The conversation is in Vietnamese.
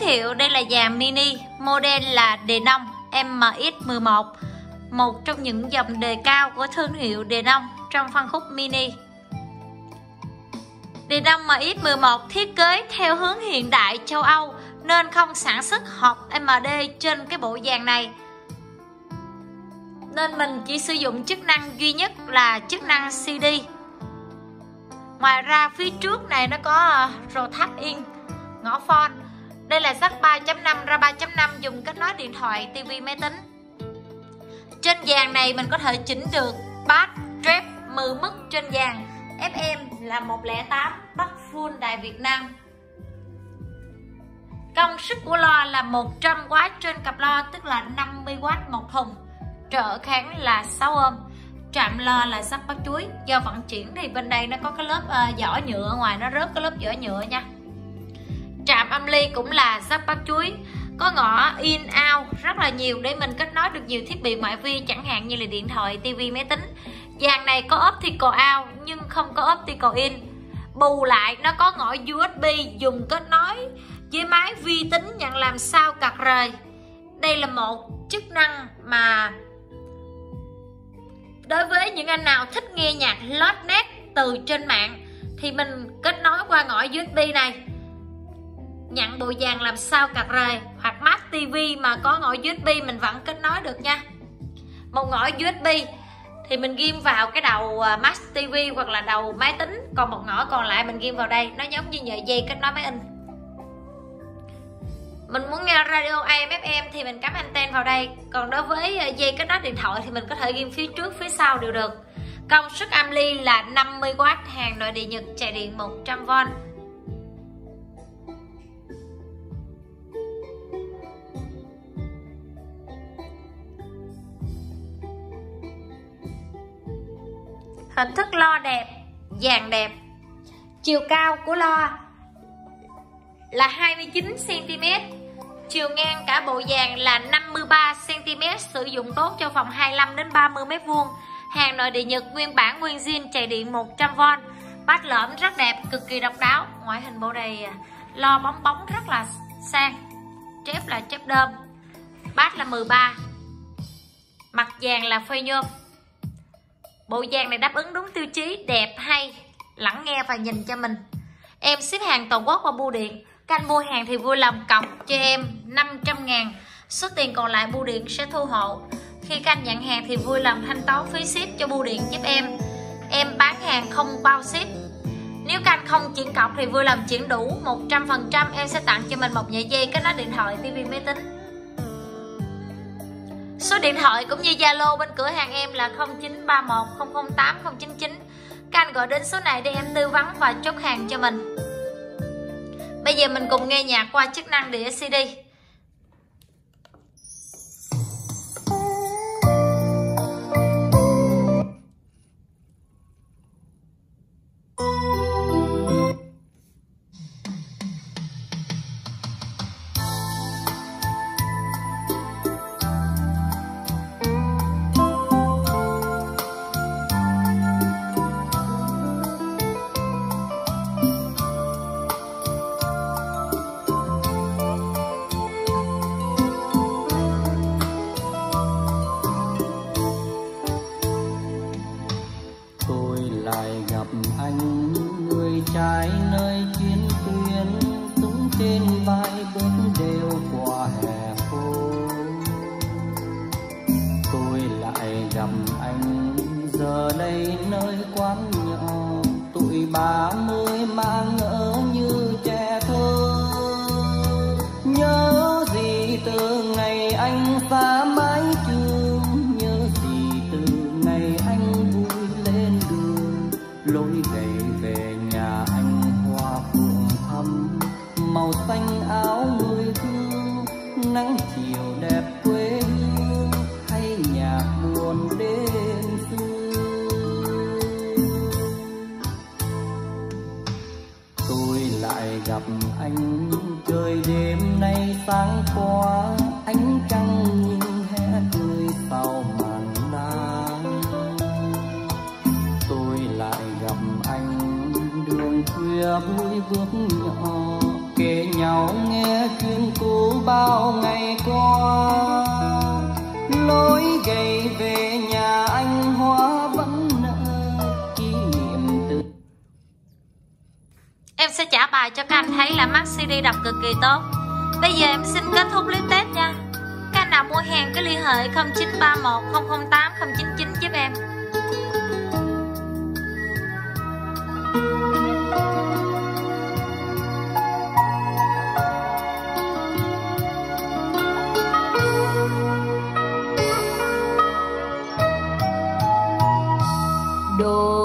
hiệu đây là dàn mini, model là Denon MX11, một trong những dòng đề cao của thương hiệu Denon trong phân khúc mini. Denon MX11 thiết kế theo hướng hiện đại châu Âu nên không sản xuất hộp MD trên cái bộ dàn này. Nên mình chỉ sử dụng chức năng duy nhất là chức năng CD. Ngoài ra phía trước này nó có Rotate In, ngõ phone. Đây là jack 3.5 ra 3.5 dùng kết nối điện thoại, tivi, máy tính. Trên dàn này mình có thể chỉnh được bass, trap, 10 mức trên dàn. FM là 108, bắt full đài Việt Nam. Công suất của loa là 100W trên cặp loa, tức là 50W một thùng. Trợ kháng là 6 ohm. Trạm loa là sắt bắt chuối. Do vận chuyển thì bên đây nó có cái lớp vỏ nhựa, ở ngoài nó rớt cái lớp vỏ nhựa nha. Trạm âm ly cũng là sắt bắt chuối. Có ngõ in out rất là nhiều để mình kết nối được nhiều thiết bị ngoại vi, chẳng hạn như là điện thoại, tivi, máy tính. Dàn này có optical out nhưng không có optical in. Bù lại nó có ngõ USB dùng kết nối với máy vi tính nhận làm sao card rời. Đây là một chức năng mà đối với những anh nào thích nghe nhạc lót nét từ trên mạng thì mình kết nối qua ngõ USB này, nhận bộ dàn làm sao card rời, hoặc Mac TV mà có ngõ USB mình vẫn kết nối được nha. Một ngõ USB thì mình ghim vào cái đầu Mac TV hoặc là đầu máy tính, còn một ngõ còn lại mình ghim vào đây, nó giống như nhờ dây kết nối máy in. Mình muốn nghe radio AM FM thì mình cắm anten vào đây, còn đối với dây kết nối điện thoại thì mình có thể ghim phía trước phía sau đều được. Công suất âm ly là 50W, hàng nội địa Nhật, chạy điện 100V. Hình thức loa đẹp, dàn đẹp. Chiều cao của loa là 29cm, chiều ngang cả bộ dàn là 53cm, sử dụng tốt cho phòng 25 đến 30 m². Hàng nội địa Nhật, nguyên bản nguyên zin, chạy điện 100V. Bát lõm rất đẹp, cực kỳ độc đáo. Ngoại hình bộ này lo bóng bóng rất là sang. Chép là chép đơm. Bát là 13. Mặt dàn là phơi nhôm. Bộ dàn này đáp ứng đúng tiêu chí đẹp, hay, lắng nghe và nhìn cho mình. Em ship hàng toàn quốc qua bưu điện. Các anh mua hàng thì vui lòng cọc cho em 500.000, số tiền còn lại bưu điện sẽ thu hộ. Khi các anh nhận hàng thì vui lòng thanh toán phí ship cho bưu điện giúp em. Em bán hàng không bao ship. Nếu các anh không chuyển cọc thì vui lòng chuyển đủ 100%, em sẽ tặng cho mình một sợi dây kết nối điện thoại, tivi, máy tính. Số điện thoại cũng như Zalo bên cửa hàng em là 0931 008 099. Các anh gọi đến số này để em tư vấn và chốt hàng cho mình. Bây giờ mình cùng nghe nhạc qua chức năng đĩa CD. trai nơi chiến tuyến, súng trên vai bước đều qua hè phố. Tôi lại gặp anh giờ đây nơi quán nhỏ, tuổi 30 mà ngỡ như trẻ thơ. Nhớ gì từ ngày anh xa mái trường, nhớ gì từ ngày anh vui lên đường, lối gầy về nhà anh hoa phượng thắm, màu xanh áo người thương, nắng chiều đẹp quê hương, hay nhạc buồn đêm xưa. Tôi lại gặp anh trời đêm nay sáng qua, ánh trăng nhìn hé cười sau màn đêm. Tôi lại gặp anh đường khuya vui bước nhỏ, kể nhau nghe chuyện cũ bao ngày qua. Lối gầy về nhà anh hoa vẫn nở kỷ niệm từ. Em sẽ trả bài cho các anh thấy là mắt CD đọc cực kỳ tốt. Bây giờ em xin kết thúc clip Tết nha. Các anh nào mua hàng cứ liên hệ 0931 008 099 giúp em. Đôi